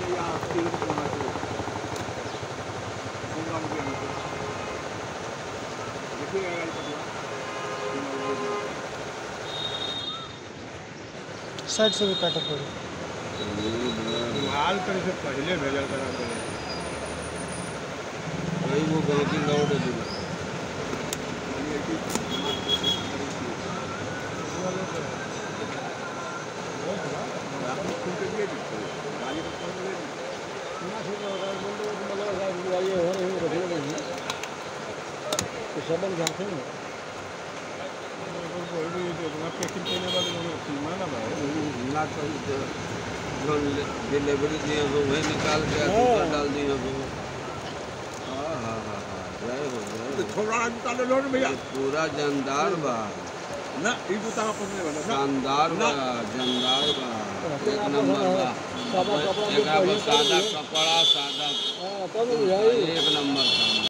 Side से भी काटा पड़े माल पर से पहले भेजल करा वही वो गाँव लौट है सबन जाते हैं डिलीवरी दिए हो वही निकाल के डाल दिए हो। हाँ हाँ हाँ हाँ जय हो भैया पूरा जानदार बा ना शानदार बा जानदार बा एक नंबर बा सादा कपड़ा सादा एक नंबर।